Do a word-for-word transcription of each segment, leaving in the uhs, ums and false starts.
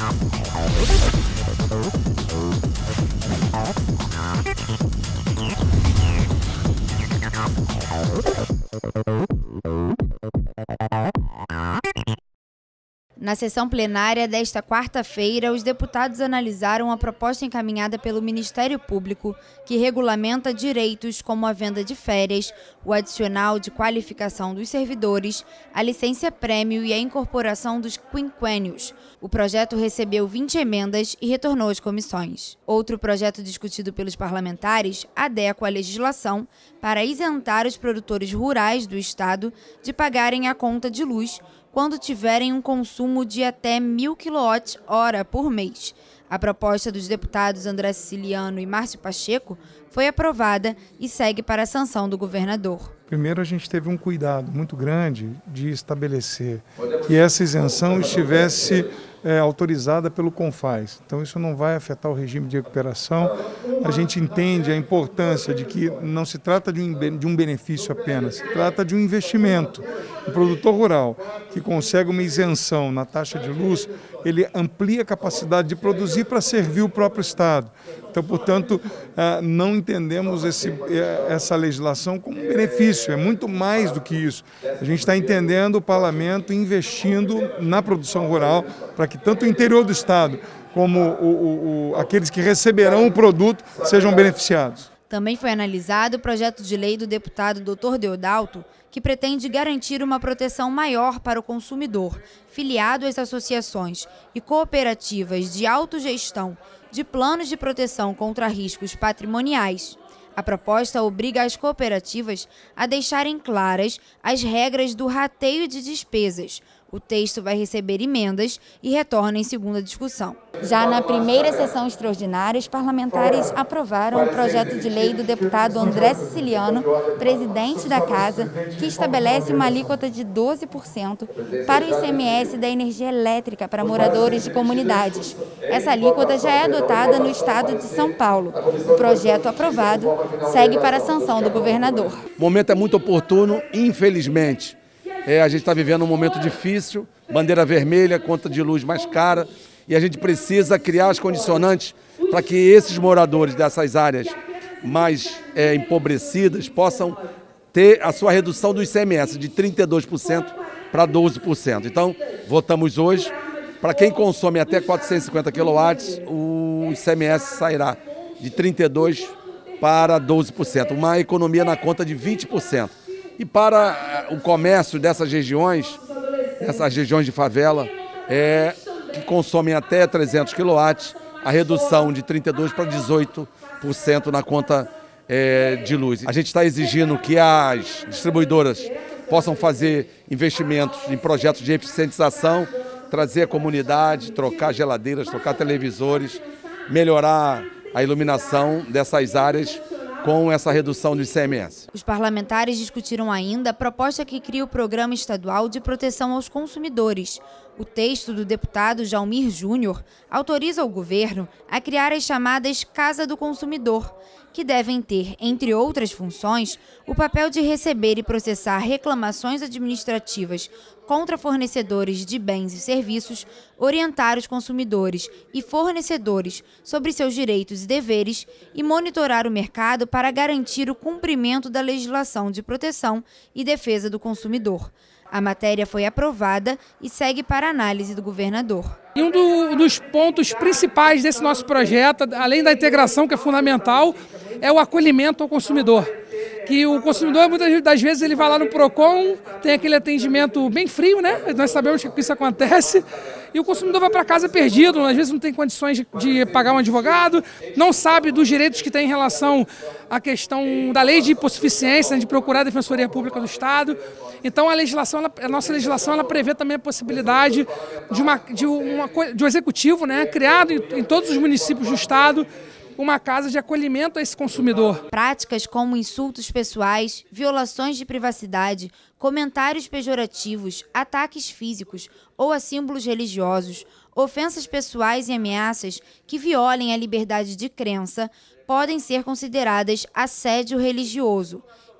Na sessão plenária desta quarta-feira, os deputados analisaram a proposta encaminhada pelo Ministério Público, que regulamenta direitos como a venda de férias, o adicional de qualificação dos servidores, a licença-prêmio e a incorporação dos quinquênios. O projeto recebeu vinte emendas e retornou às comissões. Outro projeto discutido pelos parlamentares adequa a legislação para isentar os produtores rurais do Estado de pagarem a conta de luz quando tiverem um consumo de até mil quilowatt-hora por mês. A proposta dos deputados André Siciliano e Márcio Pacheco foi aprovada e segue para a sanção do governador. Primeiro, a gente teve um cuidado muito grande de estabelecer que essa isenção estivesse é, autorizada pelo CONFAS. Então, isso não vai afetar o regime de recuperação. A gente entende a importância de que não se trata de um, de um benefício apenas, se trata de um investimento. O produtor rural que consegue uma isenção na taxa de luz, ele amplia a capacidade de produzir para servir o próprio Estado. Então, portanto, não entendemos esse, essa legislação como um benefício, é muito mais do que isso. A gente está entendendo o parlamento investindo na produção rural para que tanto o interior do Estado como o, o, o, aqueles que receberão o produto sejam beneficiados. Também foi analisado o projeto de lei do deputado doutor Deodalto, que pretende garantir uma proteção maior para o consumidor, filiado às associações e cooperativas de autogestão de planos de proteção contra riscos patrimoniais. A proposta obriga as cooperativas a deixarem claras as regras do rateio de despesas. O texto vai receber emendas e retorna em segunda discussão. Já na primeira sessão extraordinária, os parlamentares aprovaram o projeto de lei do deputado André Siciliano, presidente da Casa, que estabelece uma alíquota de doze por cento para o I C M S da energia elétrica para moradores de comunidades. Essa alíquota já é adotada no estado de São Paulo. O projeto aprovado segue para a sanção do governador. O momento é muito oportuno, infelizmente. É, a gente está vivendo um momento difícil, bandeira vermelha, conta de luz mais cara, e a gente precisa criar as condicionantes para que esses moradores dessas áreas mais é, empobrecidas possam ter a sua redução do I C M S de trinta e dois por cento para doze por cento. Então, votamos hoje, para quem consome até quatrocentos e cinquenta quilowatts, o I C M S sairá de trinta e dois por cento para doze por cento, uma economia na conta de vinte por cento. E para o comércio dessas regiões, essas regiões de favela, é, que consomem até trezentos quilowatts, a redução de trinta e dois por cento para dezoito por cento na conta é, de luz. A gente está exigindo que as distribuidoras possam fazer investimentos em projetos de eficientização, trazer a comunidade, trocar geladeiras, trocar televisores, melhorar a iluminação dessas áreas com essa redução do I C M S. Os parlamentares discutiram ainda a proposta que cria o Programa Estadual de Proteção aos Consumidores. O texto do deputado Jalmir Júnior autoriza o governo a criar as chamadas Casa do Consumidor, que devem ter, entre outras funções, o papel de receber e processar reclamações administrativas contra fornecedores de bens e serviços, orientar os consumidores e fornecedores sobre seus direitos e deveres e monitorar o mercado para garantir o cumprimento da legislação de proteção e defesa do consumidor. A matéria foi aprovada e segue para análise do governador. E um do, dos pontos principais desse nosso projeto, além da integração que é fundamental, é o acolhimento ao consumidor. Que o consumidor, muitas das vezes, ele vai lá no PROCON, tem aquele atendimento bem frio, né? Nós sabemos que isso acontece. E o consumidor vai para casa perdido, às vezes não tem condições de, de pagar um advogado, não sabe dos direitos que tem em relação à questão da lei de hipossuficiência, né, de procurar a Defensoria Pública do Estado. Então a legislação, ela, a nossa legislação, ela prevê também a possibilidade de, uma, de, uma, de um executivo, né, criado em, em todos os municípios do Estado, uma casa de acolhimento a esse consumidor. Práticas como insultos pessoais, violações de privacidade, comentários pejorativos, ataques físicos ou a símbolos religiosos, ofensas pessoais e ameaças que violem a liberdade de crença podem ser consideradas assédio religioso.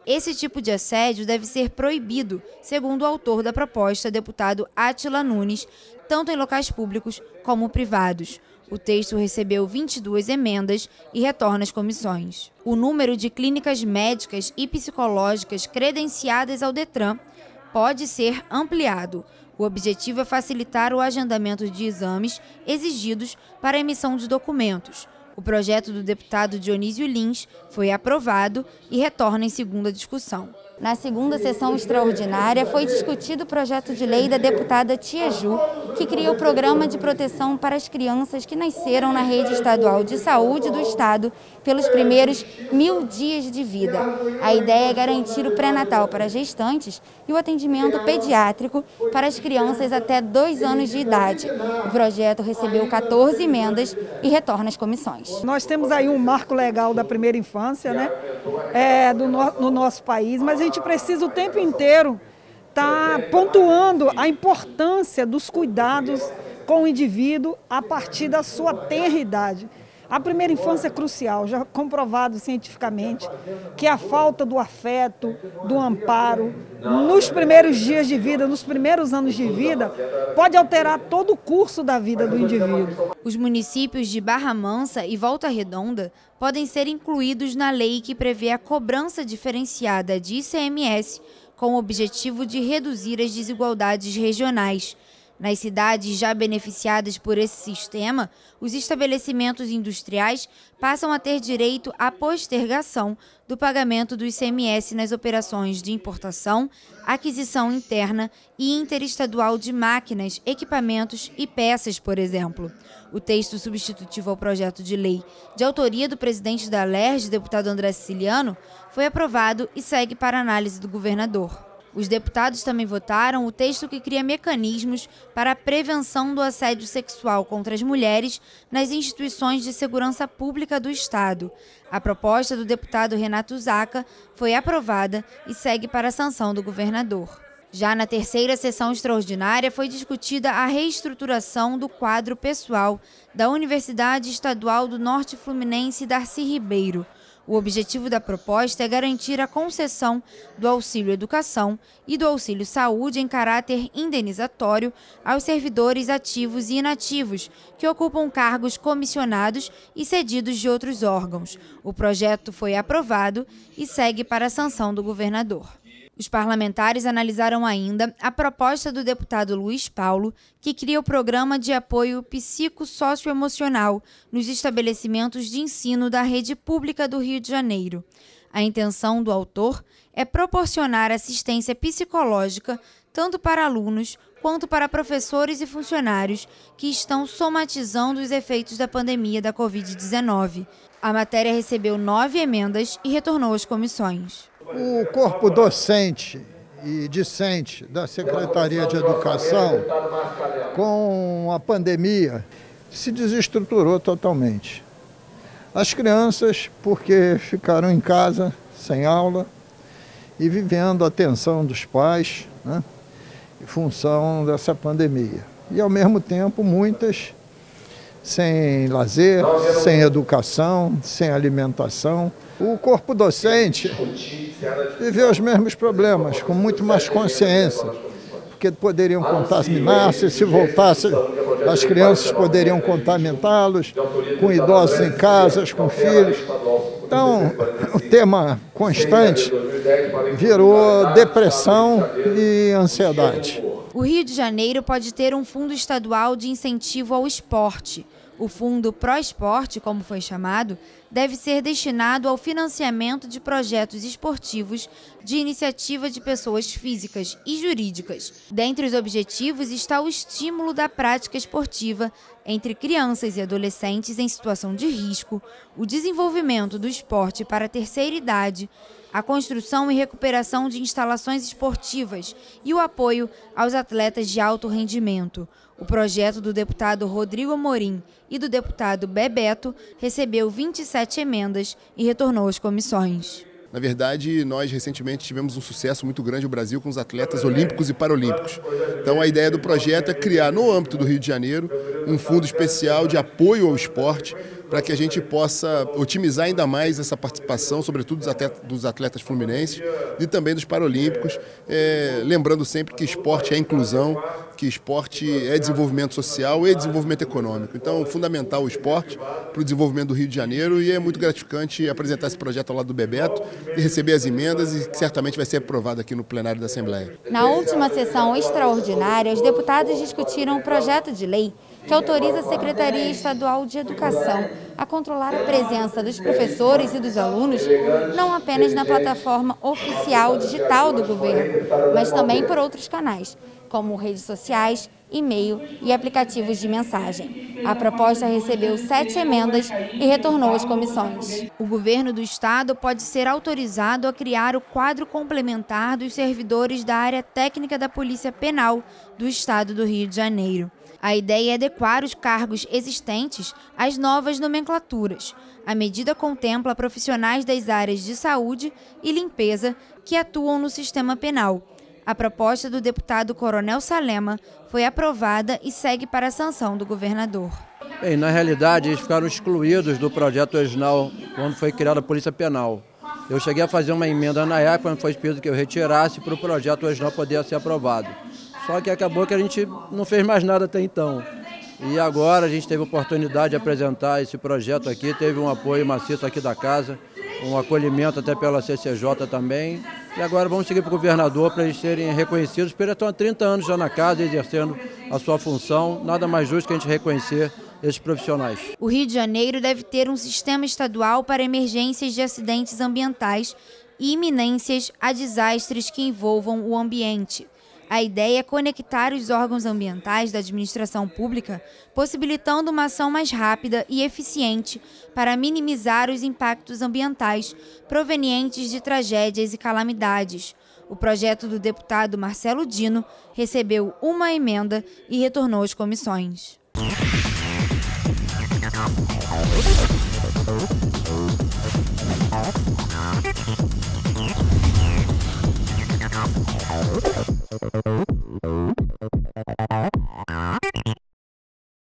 Esse tipo de assédio deve ser proibido, segundo o autor da proposta, deputado Átila Nunes, tanto em locais públicos como privados. O texto recebeu vinte e duas emendas e retorna às comissões. O número de clínicas médicas e psicológicas credenciadas ao Detran pode ser ampliado. O objetivo é facilitar o agendamento de exames exigidos para a emissão de documentos. O projeto do deputado Dionísio Lins foi aprovado e retorna em segunda discussão. Na segunda sessão extraordinária foi discutido o projeto de lei da deputada Tia Ju, que cria o Programa de Proteção para as Crianças que nasceram na rede estadual de saúde do Estado pelos primeiros mil dias de vida. A ideia é garantir o pré-natal para gestantes e o atendimento pediátrico para as crianças até dois anos de idade. O projeto recebeu quatorze emendas e retorna às comissões. Nós temos aí um marco legal da primeira infância, né, é, do no, no nosso país, mas a gente precisa o tempo inteiro estar pontuando a importância dos cuidados com o indivíduo a partir da sua tenra idade. A primeira infância é crucial, já comprovado cientificamente que a falta do afeto, do amparo, nos primeiros dias de vida, nos primeiros anos de vida, pode alterar todo o curso da vida do indivíduo. Os municípios de Barra Mansa e Volta Redonda podem ser incluídos na lei que prevê a cobrança diferenciada de I C M S com o objetivo de reduzir as desigualdades regionais. Nas cidades já beneficiadas por esse sistema, os estabelecimentos industriais passam a ter direito à postergação do pagamento do I C M S nas operações de importação, aquisição interna e interestadual de máquinas, equipamentos e peças, por exemplo. O texto substitutivo ao projeto de lei, de autoria do presidente da Alerj, deputado André Siciliano, foi aprovado e segue para análise do governador. Os deputados também votaram o texto que cria mecanismos para a prevenção do assédio sexual contra as mulheres nas instituições de segurança pública do Estado. A proposta do deputado Renato Zaca foi aprovada e segue para a sanção do governador. Já na terceira sessão extraordinária foi discutida a reestruturação do quadro pessoal da Universidade Estadual do Norte Fluminense Darcy Ribeiro. O objetivo da proposta é garantir a concessão do auxílio educação e do auxílio saúde em caráter indenizatório aos servidores ativos e inativos que ocupam cargos comissionados e cedidos de outros órgãos. O projeto foi aprovado e segue para a sanção do governador. Os parlamentares analisaram ainda a proposta do deputado Luiz Paulo, que cria o Programa de Apoio Psicossocioemocional nos estabelecimentos de ensino da rede pública do Rio de Janeiro. A intenção do autor é proporcionar assistência psicológica tanto para alunos quanto para professores e funcionários que estão somatizando os efeitos da pandemia da covid dezenove. A matéria recebeu nove emendas e retornou às comissões. O corpo docente e discente da Secretaria de Educação, com a pandemia, se desestruturou totalmente. As crianças, porque ficaram em casa, sem aula, e vivendo a tensão dos pais, né, em função dessa pandemia. E, ao mesmo tempo, muitas sem lazer, sem educação, sem alimentação. O corpo docente viveu os mesmos problemas, com muito mais consciência, porque poderiam contaminar-se, se voltasse, as crianças poderiam contaminaá-los, com idosos em casas, com filhos. Então, o tema constante virou depressão e ansiedade. O Rio de Janeiro pode ter um fundo estadual de incentivo ao esporte. O Fundo Pró-Esporte, como foi chamado, deve ser destinado ao financiamento de projetos esportivos de iniciativa de pessoas físicas e jurídicas. Dentre os objetivos está o estímulo da prática esportiva entre crianças e adolescentes em situação de risco, o desenvolvimento do esporte para a terceira idade, a construção e recuperação de instalações esportivas e o apoio aos atletas de alto rendimento. O projeto do deputado Rodrigo Amorim e do deputado Bebeto recebeu vinte e sete emendas e retornou às comissões. Na verdade, nós recentemente tivemos um sucesso muito grande no Brasil com os atletas olímpicos e paralímpicos. Então, a ideia do projeto é criar, no âmbito do Rio de Janeiro, um fundo especial de apoio ao esporte, para que a gente possa otimizar ainda mais essa participação, sobretudo dos atletas, dos atletas fluminenses e também dos paralímpicos, é, lembrando sempre que esporte é inclusão, que esporte é desenvolvimento social e desenvolvimento econômico. Então, fundamental o esporte para o desenvolvimento do Rio de Janeiro, e é muito gratificante apresentar esse projeto ao lado do Bebeto e receber as emendas, e que certamente vai ser aprovado aqui no plenário da Assembleia. Na última sessão extraordinária, os deputados discutiram o projeto de lei que autoriza a Secretaria Estadual de Educação a controlar a presença dos professores e dos alunos não apenas na plataforma oficial digital do governo, mas também por outros canais, como redes sociais, e-mail e aplicativos de mensagem. A proposta recebeu sete emendas e retornou às comissões. O governo do estado pode ser autorizado a criar o quadro complementar dos servidores da área técnica da Polícia Penal do estado do Rio de Janeiro. A ideia é adequar os cargos existentes às novas nomenclaturas. A medida contempla profissionais das áreas de saúde e limpeza que atuam no sistema penal. A proposta do deputado Coronel Salema foi aprovada e segue para a sanção do governador. Bem, na realidade, eles ficaram excluídos do projeto original quando foi criada a Polícia Penal. Eu cheguei a fazer uma emenda na época, quando foi pedido que eu retirasse para o projeto original poder ser aprovado. Só que acabou que a gente não fez mais nada até então. E agora a gente teve a oportunidade de apresentar esse projeto aqui, teve um apoio maciço aqui da casa, um acolhimento até pela C C J também. E agora vamos seguir para o governador para eles serem reconhecidos, porque eles estão há trinta anos já na casa exercendo a sua função. Nada mais justo que a gente reconhecer esses profissionais. O Rio de Janeiro deve ter um sistema estadual para emergências de acidentes ambientais e iminências a desastres que envolvam o ambiente. A ideia é conectar os órgãos ambientais da administração pública, possibilitando uma ação mais rápida e eficiente para minimizar os impactos ambientais provenientes de tragédias e calamidades. O projeto do deputado Marcelo Dino recebeu uma emenda e retornou às comissões. Thank you.